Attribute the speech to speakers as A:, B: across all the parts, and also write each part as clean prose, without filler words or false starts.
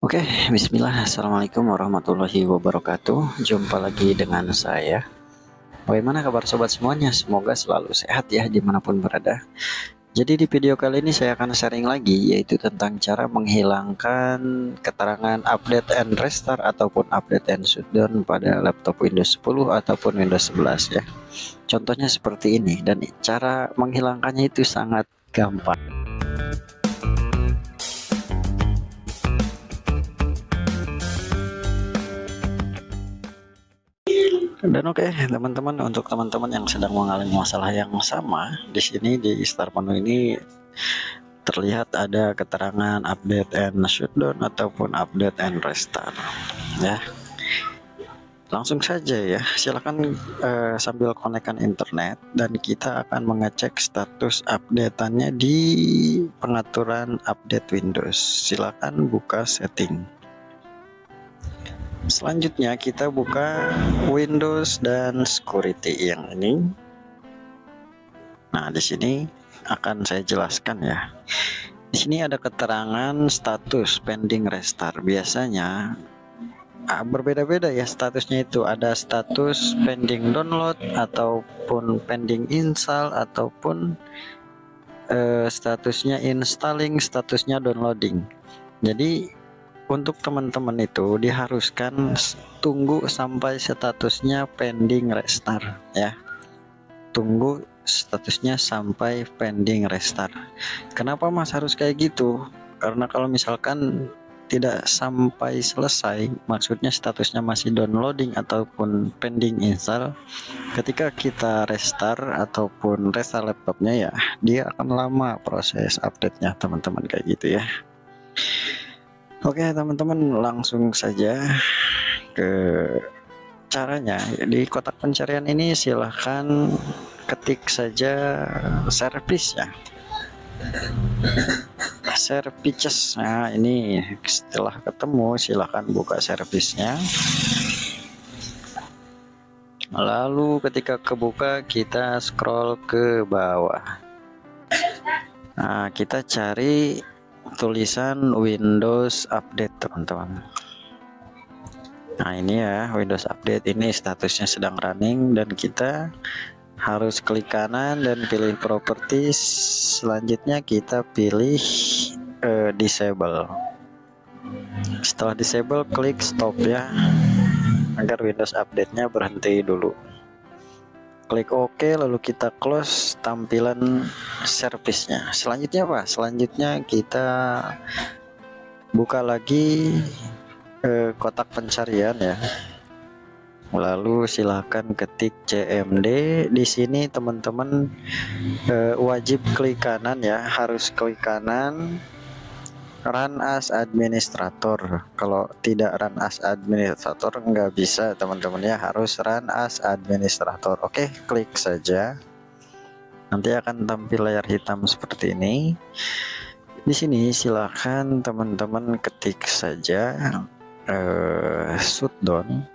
A: Oke, bismillah. Assalamualaikum warahmatullahi wabarakatuh. Jumpa lagi dengan saya. Bagaimana kabar sobat semuanya? Semoga selalu sehat ya dimanapun berada. Jadi di video kali ini saya akan sharing lagi, yaitu tentang cara menghilangkan keterangan update and restart ataupun update and shutdown pada laptop Windows 10 ataupun Windows 11 ya. Contohnya seperti ini, dan cara menghilangkannya itu sangat gampang. Dan oke, teman-teman, untuk teman-teman yang sedang mengalami masalah yang sama, di sini di start menu ini terlihat ada keterangan update and shutdown ataupun update and restart. Ya, langsung saja ya. Silakan sambil konekkan internet dan kita akan mengecek status updateannya di pengaturan update Windows. Silakan buka setting. Selanjutnya kita buka Windows dan security yang ini. Nah, di sini akan saya jelaskan ya. Di sini ada keterangan status pending restart. Biasanya berbeda-beda ya statusnya itu. Ada status pending download ataupun pending install ataupun statusnya installing, statusnya downloading. Jadi untuk teman-teman itu diharuskan tunggu sampai statusnya pending restart ya. Tunggu statusnya sampai pending restart. Kenapa Mas harus kayak gitu? Karena kalau misalkan tidak sampai selesai, maksudnya statusnya masih downloading ataupun pending install, ketika kita restart ataupun restart laptopnya ya, dia akan lama proses update-nya teman-teman, kayak gitu ya. Oke teman-teman, langsung saja ke caranya. Di kotak pencarian ini silahkan ketik saja service ya, services. Nah ini setelah ketemu silahkan buka servisnya. Lalu ketika kebuka kita scroll ke bawah. Nah kita cari tulisan Windows Update teman-teman. Nah ini ya, Windows Update ini statusnya sedang running dan kita harus klik kanan dan pilih properties. Selanjutnya kita pilih disable. Setelah disable klik stop ya, agar Windows Update-nya berhenti dulu. Klik OK, lalu kita close tampilan servisnya. Selanjutnya apa? Selanjutnya kita buka lagi kotak pencarian ya. Lalu silakan ketik CMD. Di sini teman-teman wajib klik kanan ya, harus klik kanan. Run as administrator. Kalau tidak run as administrator nggak bisa teman-teman ya, harus run as administrator. Oke, klik saja. Nanti akan tampil layar hitam seperti ini. Di sini silakan teman-teman ketik saja shutdown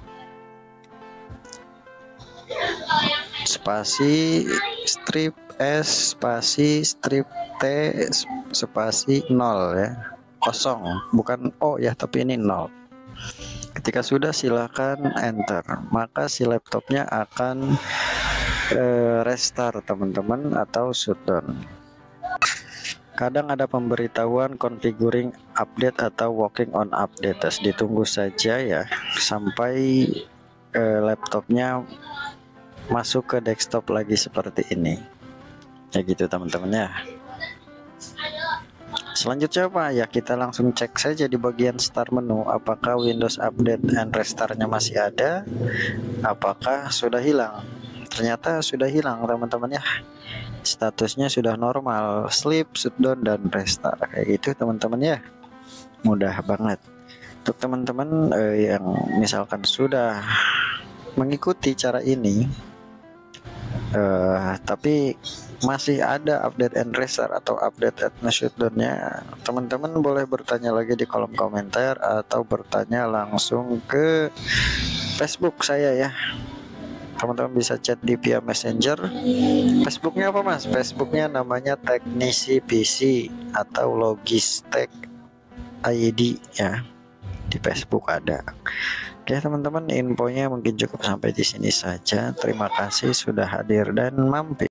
A: spasi strip S spasi strip T spasi 0 ya, kosong, bukan O ya, tapi ini 0. Ketika sudah silakan enter, maka si laptopnya akan restart teman-teman atau shutdown. Kadang ada pemberitahuan configuring update atau working on update. Ditunggu saja ya sampai laptopnya masuk ke desktop lagi seperti ini. Ya gitu teman-teman ya. Selanjutnya apa ya, kita langsung cek saja di bagian start menu apakah Windows Update and Restart-nya masih ada, apakah sudah hilang. Ternyata sudah hilang teman-teman ya, statusnya sudah normal, sleep, shutdown, dan restart kayak gitu teman-teman ya. Mudah banget. Untuk teman-teman yang misalkan sudah mengikuti cara ini tapi masih ada update and restart atau update and shutdown-nya, teman-teman boleh bertanya lagi di kolom komentar atau bertanya langsung ke Facebook saya ya. Teman-teman bisa chat di via messenger. Facebooknya apa Mas? Facebooknya namanya Teknisi PC atau Logistek ID ya. di Facebook ada. Oke teman-teman, infonya mungkin cukup sampai di sini saja. Terima kasih sudah hadir dan mampir.